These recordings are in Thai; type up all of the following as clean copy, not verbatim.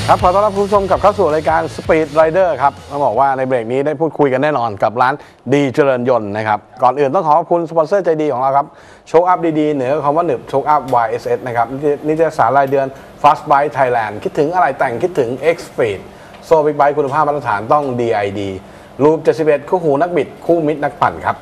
ครับขอต้อนรับคุณผู้ชมกลับเข้าสู่รายการ Speed Rider ครับต้องบอกว่าในเบรกนี้ได้พูดคุยกันแน่นอนกับร้านดีเจริญยนต์นะครับก่อนอื่นต้องขอบคุณสปอนเซอร์ใจดีของเราครับโชคอัพดีๆเหนือคำว่าหนึบโชคอัพ YSS นะครับนิตยสารรายเดือน Fast Bike Thailand คิดถึงอะไรแต่งคิดถึง X Speed โซ่บิ๊กไบค์คุณภาพมาตรฐานต้อง DID รูป71คู่หูนักบิดคู่มิตรนักปั่นครับ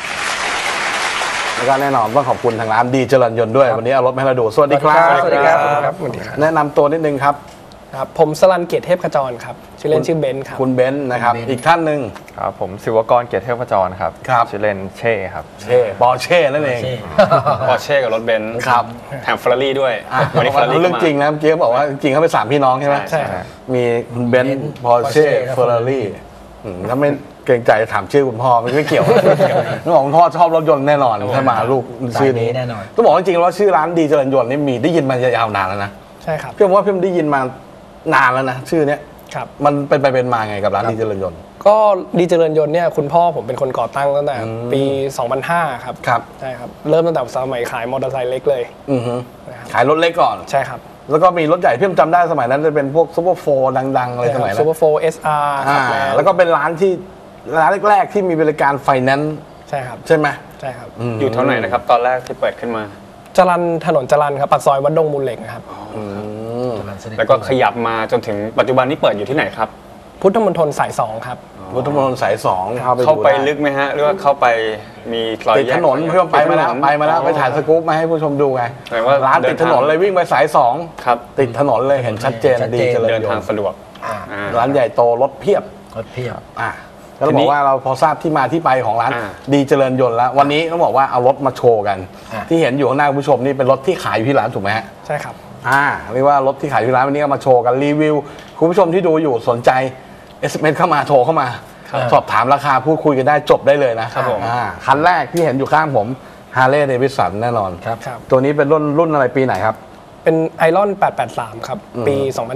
แล้วก็แน่นอนต้องขอบคุณทางร้านดีเจริญยนต์ด้วยวันนี้เอารถมาให้เราดูสวัสดีครับสวัสดีครับแนะนำตัวนิดนึงครับครับผมสรัญเกียรติเทพขจรครับชื่อเล่นชื่อเบนซ์ครับคุณเบนซ์นะครับอีกท่านหนึ่งครับผมศิวกรเกียรติเทพขจรครับชื่อเล่นเช่ครับปอร์เช่นั่นเองปอร์เช่กับรถเบนซ์ครับแถมเฟอร์รารี่ด้วยวันนี้เรื่องจริงนะเมื่อกี้บอกว่าจริงเขาเป็น3พี่น้องใช่ไหมใช่มีคุณเบนซ์ปอร์เช่เฟอร์รารี่ถ้าไม่เกรงใจถามชื่อคุณพ่อไม่เกี่ยวต้องบอกคุณพ่อชอบรถยนต์แน่นอนถ้ามาลูกชื่อนี้แน่นอนต้องบอกจริงๆว่าชื่อร้านดีเจริญยนต์นี่มีได้ยินมายาวนานแล้วนะใช่ครับพี่ว่าพี่ได้ยินมานานแล้วนะชื่อเนี้ยครับมันเป็นไปเป็นมาไงกับร้านดีเจริญยนต์ก็ดีเจริญยนต์เนี่ยคุณพ่อผมเป็นคนก่อตั้งตั้งแต่ปี 2005 ครับใช่ครับเริ่มตั้งแต่สมัยขายมอเตอร์ไซค์เล็กเลยขายรถเล็กก่อนใช่ครับแล้วก็มีรถใหญ่พี่จำได้สมัยนั้นจะเป็นพวกซุปเปอร์โฟร์ดังๆอะไรสมัยนั้นซุปเปอร์โฟร์ SR แล้วก็เป็นร้านแรกๆที่มีบริการไฟแนนซ์ใช่ครับใช่ไหมใช่ครับอยู่เท่าไหร่นะครับตอนแรกที่เปิดขึ้นมาถนนจรัญครับปากซอยวัดดงมูลเหล็กนะครับแล้วก็ขยับมาจนถึงปัจจุบันนี้เปิดอยู่ที่ไหนครับพุทธมณฑลสาย2ครับพุทธมณฑลสาย2 เข้าไปลึกไหมฮะหรือว่าเข้าไปมีติดถนนเพื่อไปมาแล้วไปถ่ายสกู๊ปมาให้ผู้ชมดูไงร้านติดถนนเลยวิ่งไปสาย2 ครับติดถนนเลยเห็นชัดเจนดีเจริญยนต์เดินทางสะดวกร้านใหญ่โตรถเพียบแล้วเราบอกว่าเราพอทราบที่มาที่ไปของร้านดีเจริญยนต์แล้ววันนี้ต้องบอกว่าเอารถมาโชว์กันที่เห็นอยู่ข้างหน้าคุณผู้ชมนี่เป็นรถที่ขายอยู่ที่ร้านถูกไหมฮะใช่ครับเรียกว่ารถที่ขายที่ร้านวันนี้ก็มาโชว์กันรีวิวคุณผู้ชมที่ดูอยู่สนใจ SMS เข้ามาโทรเข้ามาสอบถามราคาพูดคุยกันได้จบได้เลยนะครับผมคันแรกที่เห็นอยู่ข้างผม Harley Davidson แน่นอนครับตัวนี้เป็นรุ่นอะไรปีไหนครับเป็นไอรอน883ครับปี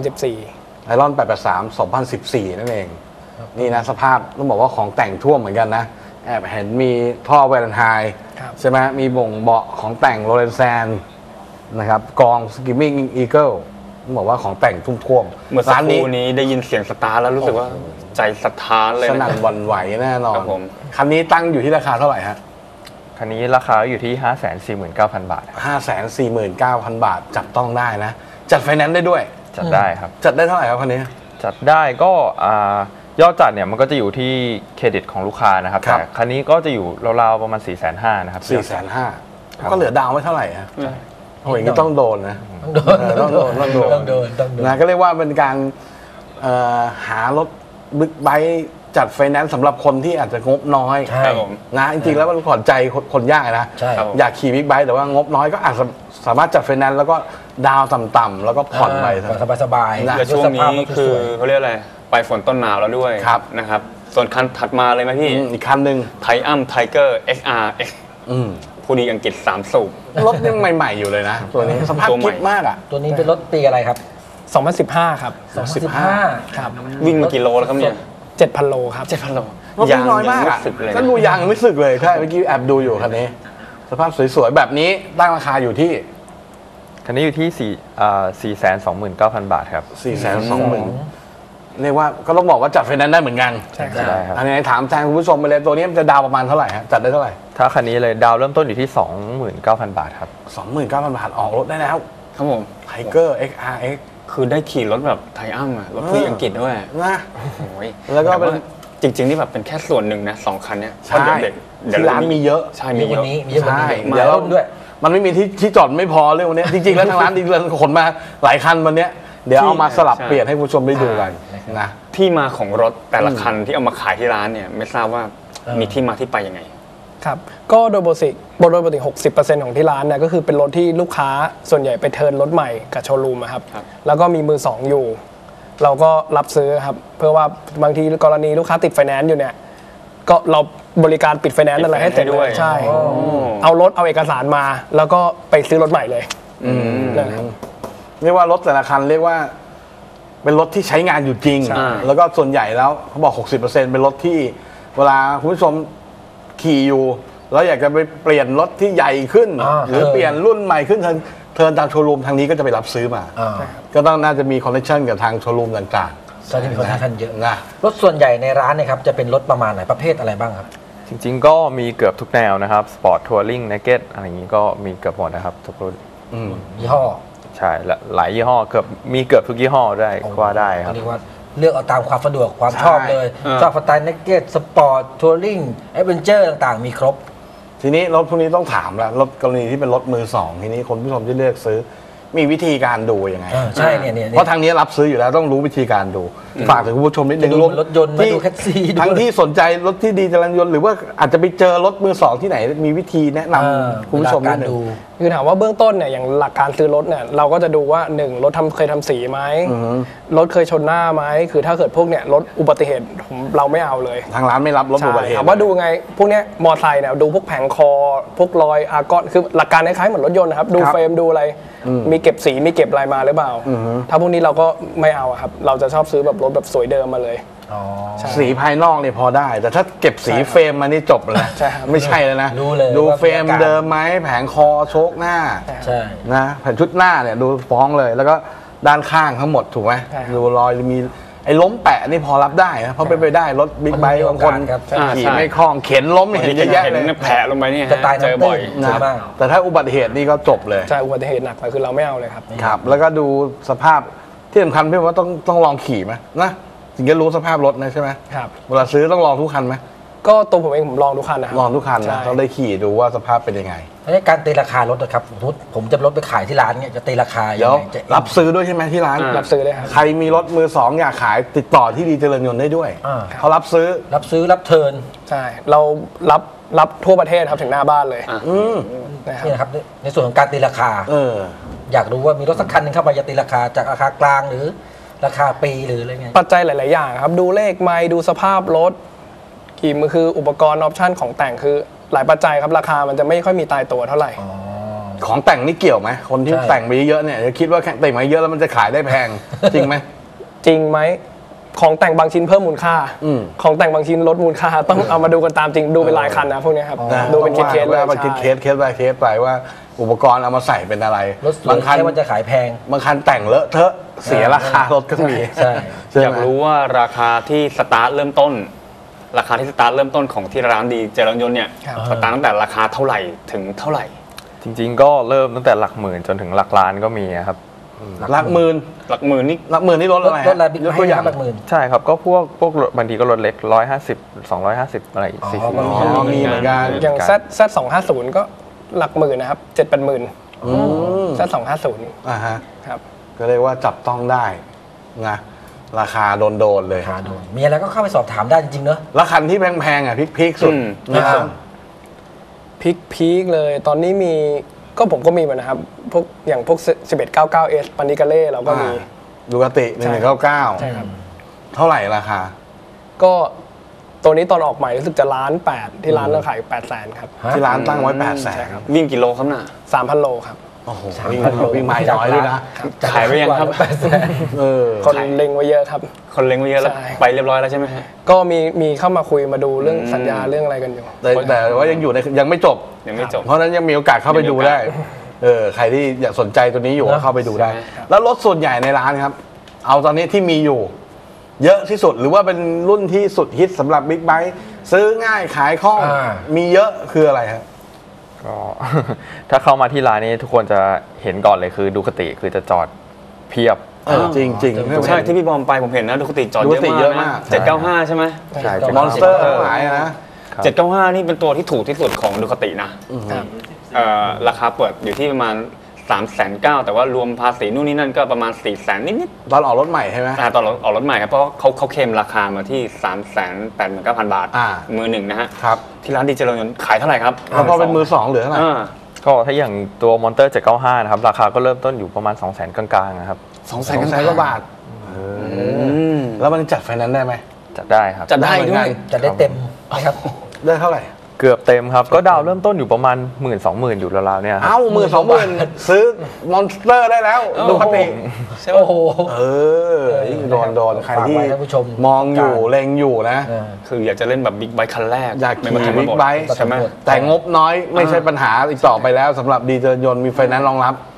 2014 ไอรอน883 2014นั่นเองนี่นะสภาพต้องบอกว่าของแต่งท่วมเหมือนกันนะแอบเห็นมีท่อแวร์ไฮใช่ไหมมีบ่งเบาะของแต่งโรเลนแซนนะครับกองสกิมมิ่งอีเกิลต้องบอกว่าของแต่งท่วมเมื่อสักครู่นี้ได้ยินเสียงสตาร์ทแล้วรู้สึกว่าใจสะท้านเลยสนั่นหวั่นไหวแน่นอนคันนี้ตั้งอยู่ที่ราคาเท่าไหร่ฮะคันนี้ราคาอยู่ที่ 549,000 บาท 549,000 บาทจับต้องได้นะจัดไฟแนนซ์ได้ด้วยจัดได้ครับจัดได้เท่าไหร่ครับคันนี้จัดได้ก็ยอดจัดเนี่ยมันก็จะอยู่ที่เครดิตของลูกค้านะครับแต่คันนี้ก็จะอยู่ราวๆประมาณ 450,000 นะครับ 450,000ก็เหลือดาวไม่เท่าไหร่ฮะโอ้ยนี่ต้องโดนนะต้องโดนนะก็เรียกว่าเป็นการหารถบิ๊กไบค์จัดไฟแนนซ์สำหรับคนที่อาจจะงบน้อยนะจริงๆแล้วมันผ่อนใจคนยากนะอยากขี่บิ๊กไบค์แต่ว่างบน้อยก็อาจจะสามารถจัดไฟแนนซ์แล้วก็ดาวต่ำๆแล้วก็ผ่อนไปสบายๆและช่วงนี้คือเขาเรียกอะไรไปฝนต้นหนาวแล้วด้วยนะครับส่วนคันถัดมาเลยไหมพี่อีกคันหนึ่งไทอัมไทเกอร์ XRX ผู้ดีอังกฤษ3 สูบรถยังใหม่ๆอยู่เลยนะตัวนี้สภาพกิ๊บมากอ่ะตัวนี้เป็นรถปีอะไรครับ 2015ครับ 2015 ครับวิ่งมากี่โลแล้วครับเนี่ย 7,000 โลครับ 7,000 โลยางน้อยมากก็ดูยางไม่สึกเลยใช่เมื่อกี้แอบดูอยู่คันนี้สภาพสวยๆแบบนี้ตั้งราคาอยู่ที่คันนี้อยู่ที่429,000 บาทครับ 420,000เรียกว่าก็ต้องบอกว่าจัดไฟแนนซ์ได้เหมือนกันใช่ครับอันนี้ถามแทนคุณผู้ชมไปเลยตัวนี้มันจะดาวประมาณเท่าไหร่ฮะจัดได้เท่าไหร่ถ้าคันนี้เลยดาวเริ่มต้นอยู่ที่ 29,000 บาทครับ 29,000 บาทออกรถได้แล้วครับผม Tiger XRX คือได้ขี่รถแบบไทอัมอะรถผู้อังกฤษด้วยนะโอ้ยแล้วก็เป็นจริงๆนี่แบบเป็นแค่ส่วนหนึ่งนะ2 คันเนี้ยใช่ที่ร้านมีเยอะใช่มีเยอะใช่เดี๋ยวด้วยมันไม่มีที่จอดไม่พอเรื่องนี้จริงๆแล้วทางร้านดีเลยขนมาหลายคันวันนี้เดี๋ยวเอามาสลับเปลี่ยนให้ผู้ชมได้ดูกันนะที่มาของรถแต่ละคันที่เอามาขายที่ร้านเนี่ยไม่ทราบว่ามีที่มาที่ไปยังไงครับก็โดยปกติ60% ของที่ร้านเนี่ยก็คือเป็นรถที่ลูกค้าส่วนใหญ่ไปเทิร์นรถใหม่กับโชว์รูมครับแล้วก็มีมือ2อยู่เราก็รับซื้อครับเพื่อว่าบางทีกรณีลูกค้าติดไฟแนนซ์อยู่เนี่ยก็เราบริการปิดไฟแนนซ์อะไรให้เสร็จด้วยใช่เอารถเอาเอกสารมาแล้วก็ไปซื้อรถใหม่เลยเรียกว่ารถแต่ละคันเรียกว่าเป็นรถที่ใช้งานอยู่จริงแล้วก็ส่วนใหญ่แล้วเขาบอก 60% เป็นรถที่เวลาคุณผู้ชมขี่อยู่แล้วอยากจะไปเปลี่ยนรถที่ใหญ่ขึ้นหรือเปลี่ยนรุ่นใหม่ขึ้นเทิร์นตามโชว์รูมทางนี้ก็จะไปรับซื้อมาอ่าก็ต้องน่าจะมีคอนเนคชั่นกับทางโชว์รูมต่างก็จะมีคนท่านเยอะๆนะรถส่วนใหญ่ในร้านเนี่ยครับจะเป็นรถประมาณไหนประเภทอะไรบ้างครับจริงๆก็มีเกือบทุกแนวนะครับสปอร์ตทัวริงเนเก็ตอะไรอย่างนี้ก็มีเกือบหมดนะครับทุกรุ่นยี่ห้อใช่และหลายยี่ห้อเกือบทุกยี่ห้อได้ก็ว่าได้ครับเรียกว่าเลือกเอาตามความสะดวกความชอบเลยใช่ชอบสไตล์เนกเก็ตสปอร์ตทัวริงแอดเวนเจอร์ต่างๆ มีครบทีนี้รถพวกนี้ต้องถามแล้วรถกรณีที่เป็นรถมือสองทีนี้คนผู้ชมที่เลือกซื้อ มีวิธีการดูยังไงใช่เนี่ยเพราะทางนี้รับซื้ออยู่แล้วต้องรู้วิธีการดู ฝากถึงคุณผู้ชมนิดนึงจะดูรถยนต์มาดูแท็กซี่ดูทั้งที่สนใจรถที่ดีจรัญยนต์หรือว่าอาจจะไปเจอรถมือสองที่ไหนมีวิธีแนะนำคุณผู้ชมเวลานิกาดรนึงดูคือถามว่าเบื้องต้นเนี่ยอย่างหลักการซื้อรถเนี่ยเราก็จะดูว่า1รถเคยทำสีไหมรถเคยชนหน้าไหมคือถ้าเกิดพวกเนี่ยรถอุบัติเหตุเราไม่เอาเลยทางร้านไม่รับรถอุบัติเหตุถามว่าดูไงพวกเนี้ยมอไซค์เนี่ยดูพวกแผงคอพวกรอยอาร์กอนคือหลักการคล้ายๆเหมือนรถยนต์นะครับดูเฟรมดูอะไรมีเก็บสีมีเก็บอะไรมาหรือเปล่าถ้าพวกนี้เราก็ไม่เอาอะครับเราจะชอบซื้อแบบรถแบบสวยเดิมมาเลยสีภายนอกเนี่ยพอได้ แต่ถ้าเก็บสีเฟรมมานี่จบเลยใช่ครับไม่ใช่เลยนะรู้เลยดูว่าเฟรมมีอาการเดิมไหมแผงคอโชคหน้าใช่นะแผ่นชุดหน้าเนี่ยดูฟ้องเลย แล้วก็ด้านข้างทั้งหมดถูกไหมใช่ครับดูรอยมีไอ้ล้มแปะนี่พอรับได้นะเพราะเป็นไปได้รถบิ๊กไบค์บางคนครับขี่ไม่คล่องเข็นล้มเนี่ยเห็นเยอะแยะเห็นเลยแผลลงไปเนี่ยจะตายเจอบ่อยน้ำตื้นนะมากแต่ถ้าอุบัติเหตุนี่ก็จบเลยใช่อุบัติเหตุหนักไปคือเราไม่เอาเลยครับครับ แล้วก็ดูสภาพที่สำคัญพี่ว่าต้องลองขี่ไหมนะถึงจะรู้สภาพรถนะใช่ไหมครับเวลาซื้อต้องลองทุกคันไหมก็ตัวผมเองผมลองทุกคันนะครับลองทุกคันนะใช่ต้องได้ขี่ดูว่าสภาพเป็นยังไงแล้วการตีราคารถนะครับสมมุติผมจะรถไปขายที่ร้านเนี่ยจะตีราคายัเดี๋ยวงไงจะรับซื้อด้วยใช่ไหมที่ร้านรับซื้อเลยครับใครมีรถมือสองอยากขายติดต่อที่ดีเจริญยนต์ได้ด้วยอ่าเขารับซื้อรับซื้อรับเทิร์นใช่เรารับทั่วประเทศครับถึงหน้าบ้านเลยนะครับนี่นะครับในส่วนของการตีราคา อยากรู้ว่ามีรถสักคันหนึงเข้าไปจะตีราคาจากราคากลางหรือราคาปีหรืออะไรเงี้ยปัจจัยหลาย ๆ อย่างครับ ดูเลขไมล์ดูสภาพรถกี่มือคืออุปกรณ์ออปชั่นของแต่งคือหลายปัจจัยครับราคามันจะไม่ค่อยมีตายตัวเท่าไหร่ของแต่งนี่เกี่ยวไหมคนที่ใช่แต่งไปเยอะๆเนี่ยจะคิดว่าแต่งมาเยอะแล้วมันจะขายได้แพง จริงไหมจริงไหมของแต่งบางชิ้นเพิ่มมูลค่าอืมของแต่งบางชิ้นลดมูลค่า ต้องเอามาดูกันตามจริงดูเป็นหลายคันนะพวกเนี้ยครับนะดูเป็นเคสๆเลยว่าเป็นเคสไปเคสไปว่าอุปกรณ์เอามาใส่เป็นอะไรรถสวยบางคันแค่ว่าจะขายแพงบางคันแต่งเลอะเทอะเสียราคารถก็มีใช่ใช่ไหมอยากรู้ว่าราคาที่สตาร์ทเริ่มต้น ราคาที่สตาร์ทเริ่มต้นของที่ร้านดีเจริญยนต์เนี่ยครับสตาร์ทตั้งแต่ราคาเท่าไหร่ถึงเท่าไหร่จริงๆก็เริ่มตั้งแต่หลักหมื่นจนถึงหลักล้านก็มีครับหลักหมื่นหลักหมื่นนี่หลักหมื่นนี่รถรถอะไรรถอะไรบิ๊กยกไบตัวค์อย่างหลักหมื่นใช่ครับก็พวกบางทีก็รถเล็ก150 250อะไรอ๋อ 40 มันมีอ๋อมีเหมือนกันอย่าง Z250 ก็หลักหมื่นนะครับ7-8หมื่น Z250 อ่าฮะครับก็เรียกว่าจับต้องได้นะราคาโดนๆเลยราคาโดนมีอะไรก็เข้าไปสอบถามได้จริงๆเนอะแล้วคันที่แพงๆอ่ะพีคๆสุดอ่าพีคเลย ตอนนี้มีก็ผมก็มีมานะครับพวกอย่างพวก 1199S ปานิกาเล่เราก็มีดูกติ1199 ใช่ครับเท่าไหร่ราคาก็ตัวนี้ตอนออกใหม่รู้สึกจะ1,800,000ที่ร้านเราขาย800,000ครับที่ร้านตั้งไว้800,000 ใช่ครับวิ่งกิโลครับน่ะ 3,000 โลครับโอ้โหวิ่งไม้น้อยด้วยนะขายไปยังครับเออคนเล็งไว้เยอะครับคนเล็งไว้เยอะแล้วใช่ไปเรียบร้อยแล้วใช่ไหมฮะก็มีเข้ามาคุยมาดูเรื่องสัญญาเรื่องอะไรกันอยู่แต่ว่ายังอยู่ในยังไม่จบยังไม่จบเพราะฉะนั้นยังมีโอกาสเข้าไปดูได้ ใครที่อยากสนใจตัวนี้อยู่ก็เข้าไปดูได้ใช่แล้วรถส่วนใหญ่ในร้านครับ เอาตอนนี้ที่มีอยู่ เยอะที่สุดหรือว่าเป็นรุ่นที่สุดฮิตสำหรับบิ๊กไบค์ซื้อง่ายขายคล่อง มีเยอะคืออะไรครับก็ ถ้าเข้ามาที่ร้านนี้ทุกคนจะเห็นก่อนเลยคือดูคติคือจะจอดเพียบจริงจริงใช่ที่พี่บอมไปผมเห็นนะดูคติจอดดูคติเยเยอะอะมามาก กนะ795 ใช่ไหมใช่มอนสเตอร์ทั้งหลายนะ 795 นี่เป็นตัวที่ถูกที่สุดของดูคตินะครับราคาเปิดอยู่ที่ประมาณ 3,900,000 แต่ว่ารวมภาษีนู่นนี่นั่นก็ประมาณ 400,000 นิดตอนออกรถใหม่ใช่ไหมๆตอนออกรถใหม่ครับเพราะเขาเคลมราคามาที่ 389,000 บาท มือหนึ่งนะฮะครับที่ร้านดีเจริญยนต์ขายเท่าไหร่ครับแล้วพอเป็นมือสองเหลือเท่าไหร่ก็ถ้าอย่างตัวมอนเตอร์795นะครับราคาก็เริ่มต้นอยู่ประมาณ 200,000 กลางๆนะครับ 200,000 กว่าบาทแล้วมันจัดไฟแนนซ์ได้ไหมจัดได้ครับจะได้ด้วยจะได้เต็มนะครับได้เท่าไหร่เกือบเต็มครับ ก็ดาวเริ่มต้นอยู่ประมาณ 10,000-20,000 อยู่ราวๆเนี่ยครับเอ้า12,000ซื้อมอนสเตอร์ได้แล้วดูคติโอ้โหยิ่งโดนใครที่ฝากไว้ท่านผู้ชมมองอยู่เล็งอยู่นะคืออยากจะเล่นแบบบิ๊กไบค์คันแรกอยากขี่ไม่มาทำบิ๊กไบค์ใช่ไหมแต่งบน้อยไม่ใช่ปัญหาอีกต่อไปแล้วสำหรับดีเจริญยนต์มีไฟแนนซ์รองรับ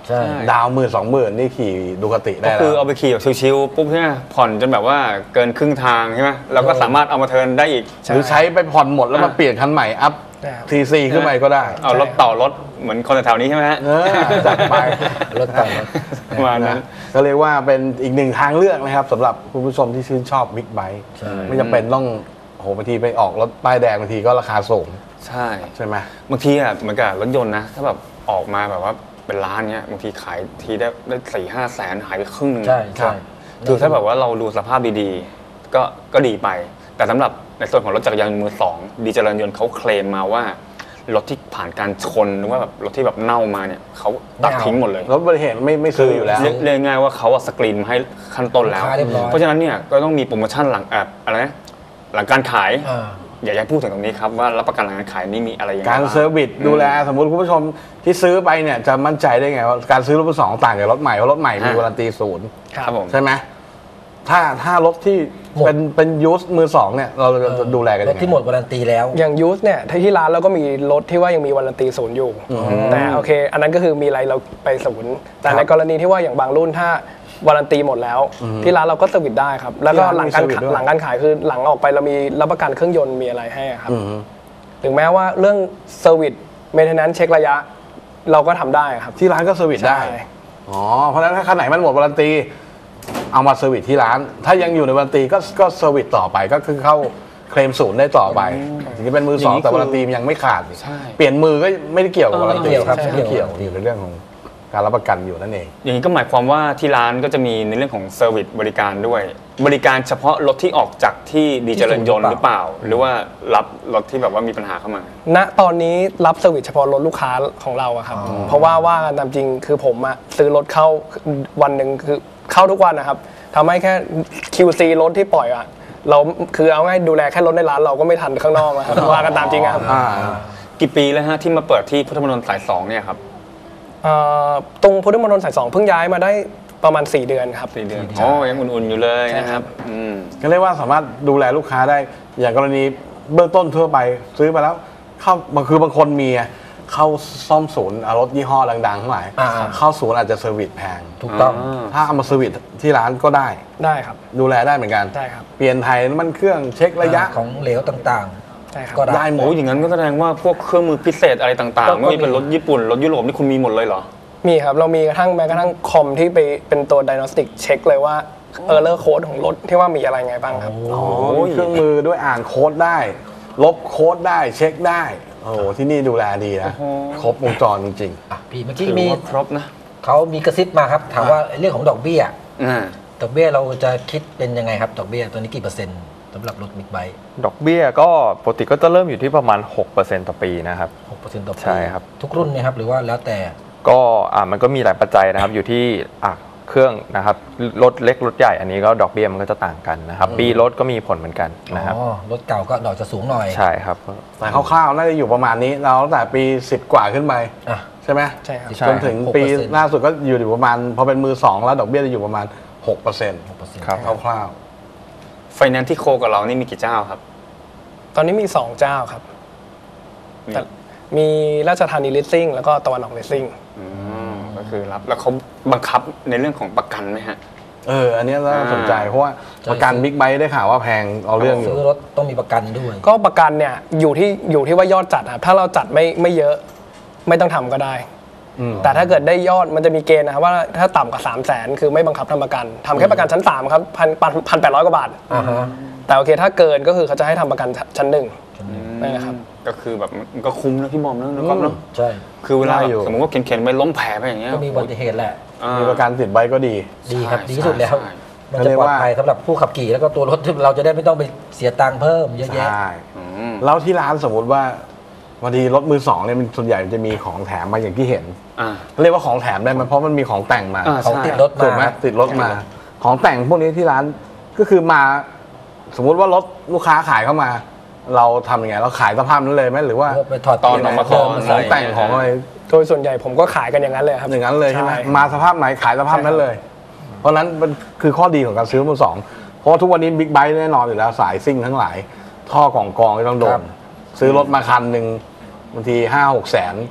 ใช่ดาว10,000-20,000นี่ขี่ดูคาติได้ก็แล้วคือเอาไปขี่แบบชิวๆปุ๊บใช่ไหมผ่อนจนแบบว่าเกินครึ่งทางใช่ไหมเราก็สามารถเอามาเทิร์นได้อีกหรือใช้ไปผ่อนหมดแล้วมาเปลี่ยนคันใหม่อัพนะครับ TC ขึ้นไปก็ได้เอารถต่อรถเหมือนคนแถวๆนี้ใช่ไหมฮะจัดไปรถต่างรถประมาณนั้นก็เรียกว่าเป็นอีกหนึ่งทางเลือกนะครับสำหรับคุณผู้ชมที่ชื่นชอบบิ๊กไบค์ใช่ไม่จำเป็นต้องโหบางทีไปออกรถป้ายแดงบางทีก็ราคาสูงใช่ใช่ไหมบางทีอ่ะเหมือนกับรถยนต์นะถ้าแบบออกมาแบบว่าเป็นล้านเนี้ยบางทีขายทีได้4-5 แสนหายไปครึ่งหนึงใช่ใช่คือถ้าแบบว่าเราดูสภาพดีๆก็ดีไป แต่สำหรับในส่วนของรถจักรยานยนต์มือสองดีเจริญยนต์เขาเคลมมาว่ารถที่ผ่านการชนหรือว่าแบบรถที่แบบเน่ามาเนี่ยเขาตัดทิ้งหมดเลยรถอุบัติเหตุไม่ซื้ออยู่แล้วเรียกง่ายว่าเขาอะสกรีนมาให้ขั้นต้นแล้วราคาเรียบร้อยเพราะฉะนั้นเนี่ยก็ต้องมีโปรโมชั่นหลังอะไรนะหลังการขายอ่าอยากจะพูดถึงตรงนี้ครับว่ารับประกันหลังการขายนี่มีอะไรยังไงการบ้างเซอร์วิสดูแลสมมติคุณผู้ชมที่ซื้อไปเนี่ยจะมั่นใจได้ไงว่าการซื้อรถมือสองต่างจากรถใหม่เพราะรถใหม่มีวารันตีศูนย์ครับผมใช่ไหมถ้ารถที่หมดเป็นยูสมือสองเนี่ยเราจะดูแลกันรยัถงไงที่หมดวารันตีแล้วอย่างยูสเนี่ยที่ร้านเราก็มีรถที่ว่ายังมีวารันตีศูนย์อยู่ แต่โอเค อันนั้นก็คือมีอะไรเราไปศูนย์แต่ในกรณีที่ว่าอย่างบางรุ่นถ้าวารันตีหมดแล้ว ที่ร้านเราก็เซอร์วิสได้ครับ แล้วก็หลังการขายคือหลังออกไปเรามีรับประกันเครื่องยนต์มีอะไรให้ครับ ถึงแม้ว่าเรื่องเซอร์วิสเมนเทนแนนซ์เช็คระยะ เราก็ทำได้ครับที่ร้านก็เซอร์วิสได้ใช่อ๋อเพราะฉะนั้นถ้าคันไหนมันหมดวารันตีเอามาเซอร์วิสที่ร้าน ถ้ายังอยู่ในวารันตีก็เซอร์วิสต่อไปก็คือเข้าเคลมศูนย์ได้ต่อไปถึงจะเป็นมือสองแต่วารันตีมันยังไม่ขาดอีกใช่เปลี่ยนมือก็ไม่ได้เกี่ยวกับวารันตีไม่เกี่ยวครับไม่เกี่ยวอยู่ในเรื่องของการรับประกันอยู่นั่นเองอย่างนี้ก็หมายความว่าที่ร้านก็จะมีในเรื่องของเซอร์วิสบริการด้วย บริการเฉพาะรถที่ออกจากที่ดีเจริญยนต์หรือเปล่า หรือว่ารับรถที่แบบว่ามีปัญหาเข้ามาณตอนนี้รับเซอร์วิสเฉพาะรถลูกค้าของเราอะครับ เพราะว่ากันตามจริงคือผมอะซื้อรถเข้าวันหนึ่งคือเข้าทุกวันนะครับทำให้แค่ QC รถที่ปล่อยอะเราคือเอาง่ายดูแลแค่รถในร้านเราก็ไม่ทันข้างนอกนะครับว่ากันตามจริงอะครับกี่ปีแล้วฮะที่มาเปิดที่พุทธมณฑลสาย 2เนี่ยครับตรงพุทธมณฑลสาย 2เพิ่งย้ายมาได้ประมาณ4 เดือนครับ 4 เดือนอ๋อยังอุ่นๆอยู่เลยนะครับอืมก็เรียกว่าสามารถดูแลลูกค้าได้อย่างกรณีเบื้องต้นทั่วไปซื้อไปแล้วเข้าคือบางคนมีเข้าซ่อมศูนย์รถยี่ห้อดังๆทั้งหลายอ่าเข้าศูนย์อาจจะเซอร์วิสแพงถูกต้องถ้าเอามาเซอร์วิสที่ร้านก็ได้ได้ครับดูแลได้เหมือนกันได้ครับเปลี่ยนไทยน้ำมันเครื่องเช็คระยะของเหลวต่างใช่ครับก็ได้ได้หมโอ้ดอย่างนั้นก็แสดงว่าพวกเครื่องมือพิเศษอะไรต่างๆ ไม่ว่าจะเป็นรถญี่ปุ่นรถยุโรปนี่คุณมีหมดเลยเหรอมีครับ เรามีกระทั่งแม้กระทั่งคอมที่ไปเป็นตัว diagnostic เช็คเลยว่าerror code ของรถที่ว่ามีอะไรไงบ้างครับอ๋อมีเครื่องมือด้วยอ่านโค้ดได้ ลบโค้ดได้เช็คได้โอ้โหที่นี่ดูแลดีนะ ครบวงจรจริงๆอ่ะพี่เมื่อถืกี้อมีว่าครบนะเขามีกระซิบมาครับ ถามว่าเรื่องของดอกเบี้ยอ่าดอกเบี้ยเราจะคิดเป็นยังไงครับ ดอกเบี้ยตัวนี้กี่เปอร์เซ็นต์สำหรับรถบิ๊กไบค์ดอกเบี้ยก็ปกติก็จะเริ่มอยู่ที่ประมาณ 6%ต่อปีนะครับ 6%ต่อปีใช่ครับทุกรุ่นไหมครับหรือว่าแล้วแต่ก็มันก็มีหลายปัจจัยนะครับอยู่ที่เครื่องนะครับรถเล็กรถใหญ่อันนี้ก็ดอกเบี้ยมันก็จะต่างกันนะครับปีรถก็มีผลเหมือนกันนะครับอ๋อรถเก่าก็ดอกจะสูงหน่อยใช่ครับๆ แต่คร่าวๆน่าจะอยู่ประมาณนี้เราตั้งแต่ปี 10 กว่าขึ้นไปอ่ะใช่ไหมใช่ครับใช่จนถึงปี 6% ล่าสุดก็อยู่ประมาณพอเป็นมือสองแล้วดอกเบี้ยจะอยู่ประมาณ 6% 6% ครับคร่าวไฟแนนซ์ที่โคกับเรานี่มีกี่เจ้าครับตอนนี้มี 2 เจ้าครับแต่มีราชธานีลิสซิ่งแล้วก็ตะวันออกลิสซิ่งก็คือรับแล้วเขาบังคับในเรื่องของประกันไหมฮะอันนี้น่าสนใจเพราะว่าประกันบิ๊กไบค์ได้ข่าวว่าแพงเอาเรื่องอยู่ซื้อรถต้องมีประกันด้วยก็ประกันเนี่ยอยู่ที่ว่ายอดจัดครับถ้าเราจัดไม่เยอะไม่ต้องทำก็ได้ แต่ถ้าเกิดได้ยอดมันจะมีเกณฑ์นะครับว่าถ้าต่ำกว่า 300,000 คือไม่บังคับทำประกันทำแค่ประกันชั้น 3 ครับ1,800 กว่าบาทอ่าฮะแต่โอเคถ้าเกินก็คือเขาจะให้ทำประกันชั้น 1นั่นแหละครับก็คือแบบมันก็คุ้มนะพี่บอมนะแล้วก็เนอะใช่คือเวลาได้อยู่สมมติว่าเข็นๆไปล้มแผลไปอย่างเงี้ยก็มีอุบัติเหตุแหละมีประกันติดใบก็ดีดีครับใช่ดีที่สุดแล้วใช่มันจะปลอดภัยสำหรับผู้ขับขี่แล้วก็ตัวรถที่เราจะได้ไม่ต้องไปเสียตังค์เพิ่มเยอะแยะใช่แล้วที่ร้านสมมติว่าบางทีรถมือสองเนี่ยมันส่วนใหญ่จะมีของแถมมาอย่างที่เห็นอ่าเรียกว่าของแถมได้ไหมเพราะมันมีของแต่งมาอ่าของติดรถถูมากไหมติดรถมา ของแต่งพวกนี้ที่ร้านก็คือมา สมมุติว่ารถลูกค้าขายเข้ามา เราทำยังไงเราขายสภาพนั้นเลยไหมหรือว่าไปถอดตอนออกมาก่อนของแต่งของอะไรโดยส่วนใหญ่ผมก็ขายกันอย่างนั้นเลยครับอย่างนั้นเลยใช่ไหมใช่มาสภาพไหนขายสภาพนั้นเลย เพราะฉะนั้นมันคือข้อดีของการซื้อมือสองเพราะว่าทุกวันนี้บิ๊กไบค์แน่นอนอยู่แล้วสายซิ่งทั้งหลาย ท่อกล่องกองก็ต้องโดนซื้อรถมาคันหนึ่งบางที5-6 แสน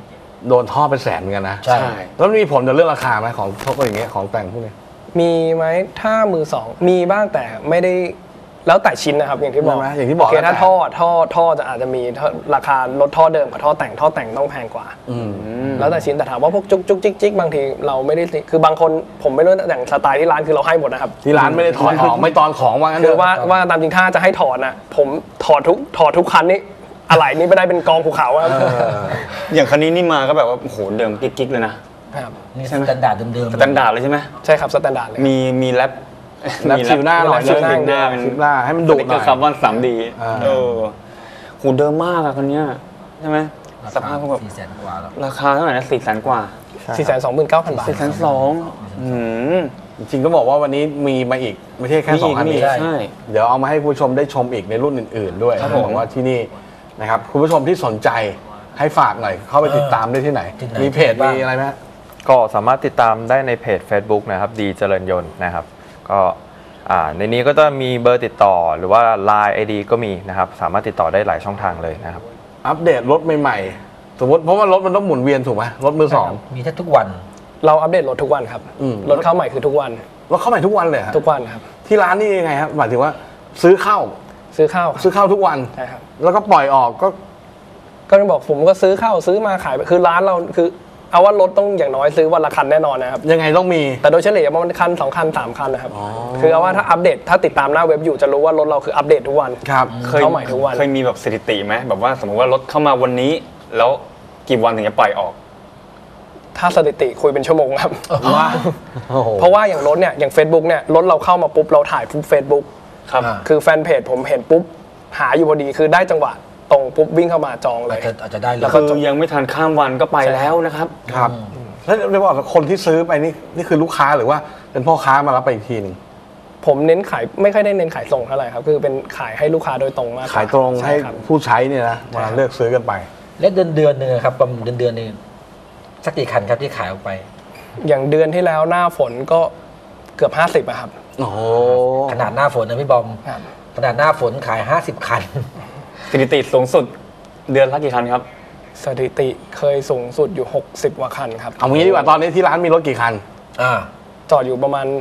โดนท่อเป็นแสนเหมือนกันนะใช่แล้วมีผลกับเรื่องราคาไหมของพวกอย่างเงี้ยของแต่งพวกนี้มีไหมถ้ามือสองมีบ้างแต่ไม่ได้แล้วแต่ชิ้นนะครับอย่างที่บอกใช่ไหมอย่างที่บอกโอเคแล้วแต่ถ้าท่อจะอาจจะมีราคาลดท่อเดิมกับท่อแต่งต้องแพงกว่า แล้วแต่ชิ้นแต่ถามว่าพวกจุกจิกบางทีเราไม่ได้คือบางคนผมไม่รู้อย่างสไตล์ที่ร้านคือเราให้หมดนะครับที่ร้านไม่ได้ถอดของไม่ตอนของว่างั้นคืเถออะว่าตามจริงถ้าจะให้ถอดนะผมถอดทุกคันนี่อะไรนี่ไม่ได้เป็นกองภูเขาครับอย่างคันนี้นี่มาก็แบบว่าโอ้โหเดิมกิ๊กๆเลยนะครับนี่สแตนดาร์ดเดิมๆสแตนดาร์ดเลยใช่ไหมใช่ครับสแตนดาร์ดเลยมีแรปแล้วซิลหน้าหน่อยซิลหน้าหน้าเป็นซิลหน้าให้มันดุหหน่น่ออย ยคาร์บอน 3D อ่าหูเดิมมากอะคันเนี้ยใช่ไหมสภาพก็แบบ 400,000 กว่าแล้วราคาเท่าไหร่นะ400,000 กว่า 429,000 บาท 4,200,000อืมจริงๆก็บอกว่าวันนี้มีมาอีกไม่ใช่แค่มีสออีงกคันมีนี้อีกใช่เดี๋ยวเอามาให้คุณผู้ชมได้ชมอีกในรุ่นอื่น ๆ ด้วยครับผมบอกว่าที่นี่นะครับคุณผู้ชมที่สนใจให้ฝากหน่อยเข้าไปติดตามได้ที่ไหนที่ไหนมีเพจบ้างมีอะไรไหมฮะก็สามารถติดตามได้ในเพจ Facebook นะครับดีเจริญยนต์นะครับก็ในนี้ก็จะมีเบอร์ติดต่อหรือว่า Line ID ก็มีนะครับสามารถติดต่อได้หลายช่องทางเลยนะครับอัปเดตรถใหม่ๆ สมมติเพราะว่ารถมันต้องหมุนเวียนถูกไหมรถมือสองมีแทบทุกวันเราอัปเดตรถทุกวันครับอืมรถเข้าใหม่คือทุกวันรถเข้าใหม่ทุกวันเลยฮะทุกวันครับที่ร้านนี่ยังไงครับหมายถึงว่าซื้อเข้าซื้อข้าวซื้อเข้าทุกวันใช่ครับแล้วก็ปล่อยออกก็ก็ต้องบอกผมก็ซื้อข้าวซื้อมาขายไปคือร้านเราคือเอาว่ารถต้องอย่างน้อยซื้อวันละคันแน่นอนนะครับยังไงต้องมีแต่โดยเฉลี่ยประมาณคัน2 คัน 3 คันนะครับอ๋อคือเอาว่าถ้าอัปเดตถ้าติดตามหน้าเว็บอยู่จะรู้ว่ารถเราคืออัปเดตทุกวันครับเข้าใหม่ทุกวันเคยมีแบบสถิติไหมแบบว่าสมมติว่ารถเข้ามาวันนี้ แล้วกี่วันถึงจะปล่อยออกถ้าสถิติคุยเป็นชั่วโมงครับว่าโอ้โหเพราะว่าอย่างรถเนี่ยอย่าง Facebook เนี่ยรถเราเข้ามาปุ๊บเราถ่ายปุ๊บ Facebook ครับคือแฟนเพจผมเห็นปุ๊บหาอยู่พอดีคือได้จังหวะตรงปุ๊บวิ่งเข้ามาจองเลยอาจจะได้เลยแล้วก็คือยังไม่ทันข้ามวันก็ไปแล้วนะครับครับแล้วเรียกว่าคนที่ซื้อไปนี่คือลูกค้าหรือว่าเป็นพ่อค้ามารับไปอีกทีหนึงผมเน้นขายไม่ค่อยได้เน้นขายส่งเท่าไหร่ครับคือเป็นขายให้ลูกค้าโดยตรงมากกว่ขายตรงช่ให้ครับผู้ใช้เนี่ยนะมาเลือกซื้อกันไปและเดือนหนึงอะครับประมาณเดือนหนึงสักกี่คันครับที่ขายออกไปอย่างเดือนที่แล้วหน้าฝนก็เกือบ50อะครับโอ้โหขนาดหน้าฝนนะพี่บอมครับขนาดหน้าฝนขาย 50 คันสถิติสูงสุดเดือนละกี่คันครับสถิติเคยสูงสุดอยู่60กว่าคันครับเอางี้ดีกว่าตอนนี้ที่ร้านมีรถกี่คันอ่าจอดอยู่ประมาณ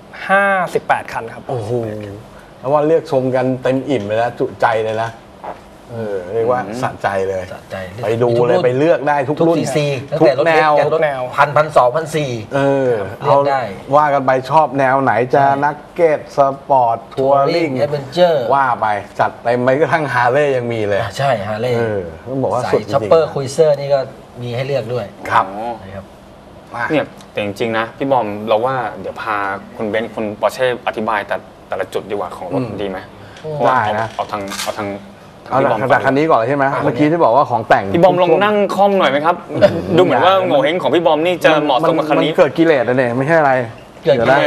58คันครับโอ้โหแล้วว่าเลือกชมกันเต็มอิ่มเลยนะจุใจเลยนะเรียกว่าสะใจเลยสะใจไปดูเลยไปเลือกได้ทุกทุกรุ่นซีซีตั้งทุกแต่รถแนเล็กวยันรถแนว 1,200 1,400 เออเลือกได้ว่ากันไปชอบแนวไหนจะนักเก็ตสปอร์ตทัวริงแอดเวนเจอร์ว่าไปจัดเต็มไปกระทั่งฮาร์เลย์ยังมีเลยใช่ฮาร์เลย์ต้องบอกว่าสาสุยดจช็อปริงเปอร์คุยเซอร์นี่ก็มีให้เลือกด้วยครับนะครับมาเนี่ยแต่จริงๆนะพี่บอมเราว่าเดี๋ยวพาคุณเบนซ์คุณปอร์เช่อธิบายแต่ละจุดดีกว่าของรถดีไหมเพราะว่าได้นะเอาทางเอาพี่ละบอมแต่คันนี้ก่อนเลยใช่ไหมเมื่อกี้ที่บอกว่าของแต่งพี่บอมลองนั่งคล่อมหน่อยไหมครับ ดูเหมือนว่าโง่เฮงของพี่บอมนี่จะเหมาะสมกับคันนี้มันเกิดกิเลสอะเนี่ยไม่ใช่อะไรเกิดกิเลสยวได้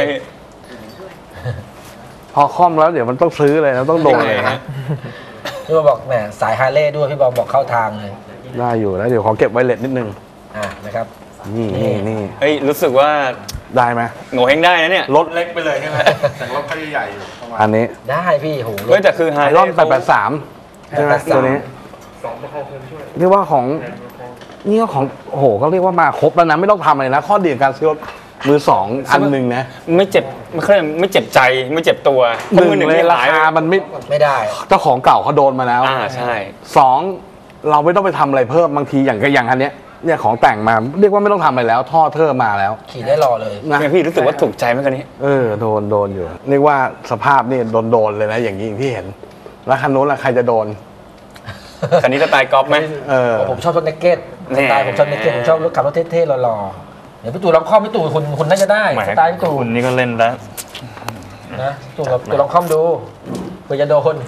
พอคล่อมแล้วเดี๋ยวมันต้องซื้อเลยนะต้องโดนเลยยังไงนะฮะพี่บอมบอกแหมสายฮาร์เลย์ด้วยพี่บอมบอกเข้าทางเลยได้อยู่แล้วเดี๋ยวขอเก็บไวเลสนิดนึงนะครับนี่เฮ้ยรู้สึกว่าได้ไหมโง่เฮงได้นะเนี่ยรถเล็กไปเลยใช่ไหมแต่รถก็ใหญ่อยู่อันนี้ได้พี่โหเฮ้ยแต่คือไฮไอรอน883ใช่ไหมตัวนี้เรียกว่าของนี่ก็ของโอ้โหก็เรียกว่ามาครบแล้วนะไม่ต้องทำอะไรนะข้อดีของการซื้อรถมือสองอันหนึ่งนะไม่เจ็บไม่เจ็บใจไม่เจ็บตัวหนึ่งมือเลยที่ราหายคามันไม่ไม่ได้เจ้าของเก่าเขาโดนมาแล้วใช่สองเราไม่ต้องไปทำอะไรเพิ่มบางทีอย่างอันเนี้ยเนี่ยของแต่งมาเรียกว่าไม่ต้องทำอะไรแล้ว ท่อเทอร์มาแล้วขี่ได้รอเลยนะเนี่ยพี่รู้สึกว่าถูกใจไหมคันนี้โดนอยู่เรียกว่าสภาพนี่โดนเลยนะอย่างนี้อย่างที่เห็น แล้วคันนู้นล่ะใครจะโดนคันนี้สไตล์กอล์ฟไหมผมชอบรถเนกเก็ตสไตล์ผมชอบเนกเก็ตผมชอบรถขับรถเท่ๆหล่อๆเดี๋ยวพี่ตู่ลองคล่อมพี่ตู่คุณน่าจะได้สไตล์พี่ตู่คุณนี่ก็เล่นแล้วนะตู่ลองคล่อมดูเพื่อจะโดน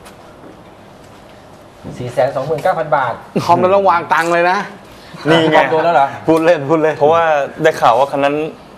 429,000 บาทคอมแล้วต้องวางตังค์เลยนะนี่ไงคล่อมโดนแล้วเหรอพูดเล่นเพราะว่าได้ข่าวว่าคันนั้น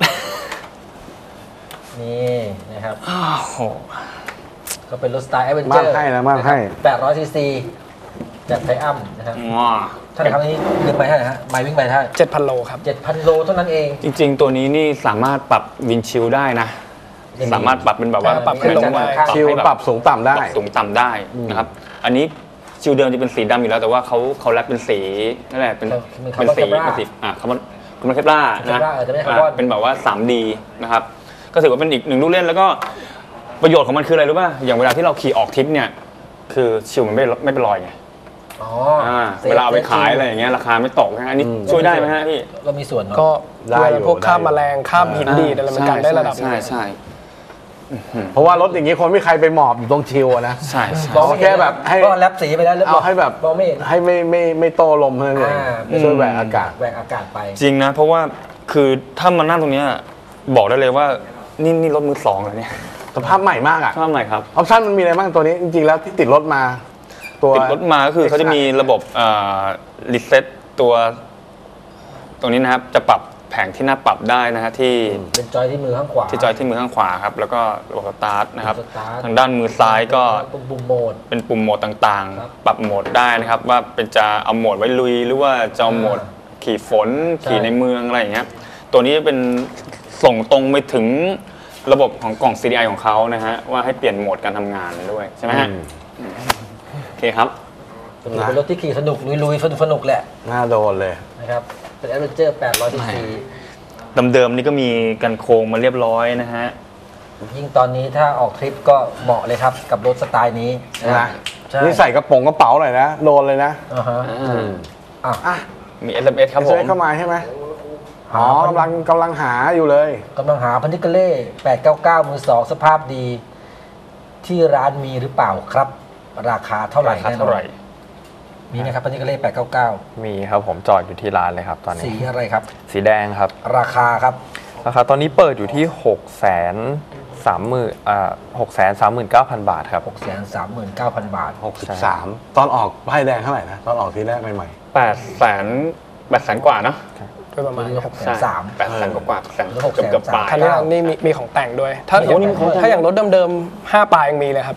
นี่นะครับโอ้โหก็เป็นรถสไตล์แอดเวนเจมาอก ร์ให้นะมากให้ 800 ซีซีจากไทอัมนะครับว้าท่านครับนี้วิ่งไปเท่าไหร่ฮะไมล์วิ่งไปเท่าไหร่ 7,000 โลครับ 7,000 โลเท่านั้นเองจริงๆ ตัวนี้นี่สามารถปรับวินชิลได้นะ สามารถปรับเป็นแบบว่าปรับขึ้นลงได้ให้ชิวแบบปรับสูงต่ำได้ปรับสูงต่ำได้นะครับ อันนี้ชิลเดิมจะเป็นสีดำอยู่แล้วแต่ว่าเขาแรปเป็นสีนั่นแหละเป็นสีคาร์บอนเคปล่านะเป็นแบบว่า 3D นะครับก็ถือว่าเป็นอีกหนึ่งลูกเล่นแล้วก็ประโยชน์ของมันคืออะไรรู้ป่ะอย่างเวลาที่เราขี่ออกทริปเนี่ยคือชิลมันไม่เป็นรอยไงเวลาเอาไปขายอะไรอย่างเงี้ยราคาไม่ตกนะอันนี้ช่วยได้ไหมฮะพี่ก็มีส่วนก็ได้พวกข้ามแมลงข้ามหินดีดอะไรมันกันได้ระดับใช่เพราะว่ารถอย่างนี้คนไม่ใครไปหมอบอยู่ตรงชิลนะใช่แค่แบบให้ก็แรปสีไปแล้วเอาให้แบบให้ไม่โตลมเท่านั้นเองช่วยแหวกอากาศไปจริงนะเพราะว่าคือถ้ามานั่งตรงนี้บอกได้เลยว่านี่รถมือสองเลยเนี่ยสภาพใหม่มากอ่ะสภาพใหม่ครับออปชั่นมันมีอะไรบ้างตัวนี้จริงๆแล้วที่ติดรถมาติดรถมาก็คือเขาจะมีระบบรีเซ็ตตัวตรงนี้นะครับจะปรับแผงที่หน้าปรับได้นะฮะที่เป็นจอยที่มือข้างขวาที่จอยที่มือข้างขวาครับแล้วก็ระบบสตาร์ทนะครับทางด้านมือซ้ายก็ปุ่มโหมดเป็นปุ่มโหมดต่างๆปรับโหมดได้นะครับว่าเป็นจะเอาโหมดไว้ลุยหรือว่าจะเอาโหมดขี่ฝนขี่ในเมืองอะไรอย่างเงี้ยตัวนี้เป็นส่งตรงไปถึงระบบของกล่อง CDI ของเขานะฮะว่าให้เปลี่ยนโหมดการทำงานด้วยใช่ไหมฮะโอเคครับเป็นรถที่ขี่สนุกลุยสนุกแหละน่าโดนเลยนะครับเป็นแอดเวนเจอร์800 cc เดิมๆนี่ก็มีกันโครงมาเรียบร้อยนะฮะยิ่งตอนนี้ถ้าออกทริปก็เหมาะเลยครับกับรถสไตล์นี้นะนี่ใส่กระเป๋าหน่อยนะโดนเลยนะมี SMS ครับผมเข้ามาใช่ไหมอ๋อกำลังหาอยู่เลยกำลังหาพันธิกเล่899มือ2สภาพดีที่ร้านมีหรือเปล่าครับราคาเท่าไหร่มีไหมครับพันธิกเล่899 มีครับผมจอดอยู่ที่ร้านเลยครับตอนนี้สีอะไรครับสีแดงครับราคาครับราคาตอนนี้เปิดอยู่ที่639,000 บาทครับ 639,000 บาท 63ตอนออกป้ายแดงเท่าไหร่นะตอนออกทีแรกใหม่ๆ800,000 กว่าเนาะประมาณ 800,000 กว่าเกือบปลายคันนี้นี่มีของแต่งด้วยถ้าอย่างรถเดิมๆ5 ปลายยังมีเลยครับ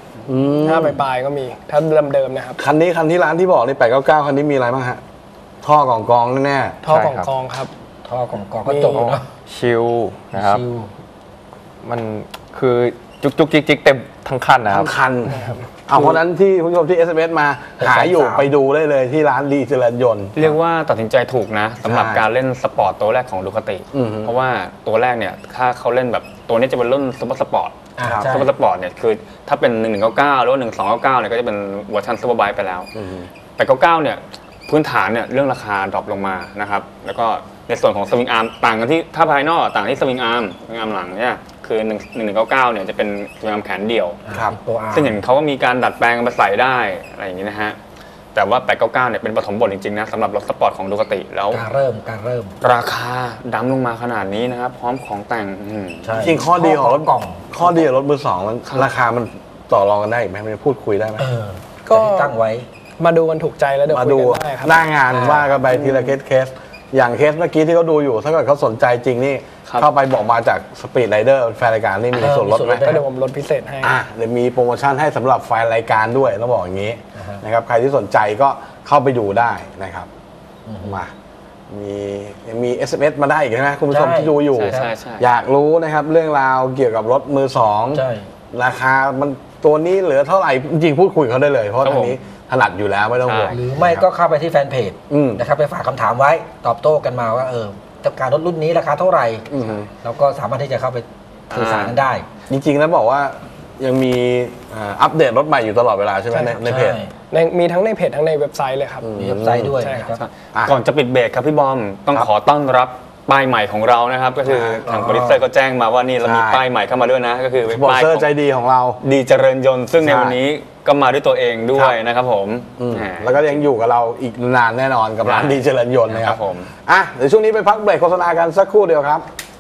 5 ปลายก็มีถ้าเดิมๆนะครับคันที่ร้านที่บอกใน899คันนี้มีอะไรบ้างฮะท่อกองแน่ท่อกองครับท่อกองก็จบเนาะชิลนะครับมันคือจุกจิกเต็มทั้งคันนะครับทั้งคันเพราะนั้นที่คุณผู้ชมที่ SMS มาหาอยู่ไปดูได้เลยที่ร้านดีเจริญยนต์เรียกว่าตัดสินใจถูกนะสำหรับการเล่นสปอร์ตตัวแรกของดูคาติเพราะว่าตัวแรกเนี่ยถ้าเขาเล่นแบบตัวนี้จะเป็นรุ่นซุปเปอร์สปอร์ตซุปเปอร์สปอร์ตเนี่ยคือถ้าเป็น1199หรือว่า1299เนี่ยก็จะเป็นเวอร์ชันซุปเปอร์ไบค์ไปแล้วแต่99เนี่ยพื้นฐานเนี่ยเรื่องราคาดรอปลงมานะครับแล้วก็ในส่วนของสวิงอาร์มต่างกันที่ถ้าภายนอกต่างที่สวิงอาร์มหลังเนี่ยคือ1199เนี่ยจะเป็นสวิงอาร์มแขนเดี่ยวซึ่งเห็นเขาก็มีการดัดแปลงมาใส่ได้อะไรอย่างนี้นะฮะแต่ว่า899เนี่ยเป็นปฐมบทจริงๆนะสำหรับรถสปอร์ตของดูคาติแล้วการเริ่มราคาดั้มลงมาขนาดนี้นะครับพร้อมของแต่งจริงข้อดีของรถกล่องข้อดีของรถมือสองมันราคามันต่อรองกันได้ไหมมันพูดคุยได้ไหมก็ตั้งไว้มาดูกันถูกใจแล้วเดี๋ยวคุยกันได้ครับหน้างานว่ากันไปทีละเคสอย่างเคสเมื่อกี้ที่เขาดูอยู่ถ้าเกิดเขาสนใจจริงนี่เข้าไปบอกมาจากสปีดไรเดอร์แฟนรายการนี่มีส่วนลดไหมก็เดี๋ยวผมลดพิเศษให้เดี๋ยวมีโปรโมชั่นให้สำหรับแฟนรายการด้วยต้องบอกอย่างนี้นะครับใครที่สนใจก็เข้าไปดูได้นะครับมามี SMS มาได้อีกใช่ไหมคุณผู้ชมที่ดูอยู่อยากรู้นะครับเรื่องราวเกี่ยวกับรถมือสองราคามันตัวนี้เหลือเท่าไหร่จริงพูดคุยเขาได้เลยเพราะตรงนี้ถนัดอยู่แล้วไม่ต้องห่วงหรือไม่ก็เข้าไปที่แฟนเพจนะครับไปฝากคำถามไว้ตอบโต้กันมาว่าต้องการรถรุ่นนี้ราคาเท่าไหร่แล้วก็สามารถที่จะเข้าไปสื่อสารกันได้จริงๆแล้วบอกว่ายังมีอัปเดตรถใหม่อยู่ตลอดเวลาใช่ไหมในเพจมีทั้งในเพจทั้งในเว็บไซต์เลยครับมีเว็บไซต์ด้วยก่อนจะปิดเบรกครับพี่บอมต้องขอต้อนรับป้ายใหม่ของเรานะครับก็คือทางโปรดิวเซอร์ก็แจ้งมาว่านี่เรามีป้ายใหม่เข้ามาด้วยนะก็คือป้ายของใจดีของเราดีเจริญยนต์ซึ่งในวันนี้ก็มาด้วยตัวเองด้วยนะครับผมแล้วก็ยังอยู่กับเราอีกนานแน่นอนกับร้านดีเจริญยนต์นะครับผมเดี๋ยวช่วงนี้ไปพักเบรกโฆษณากันสักครู่เดียวครับ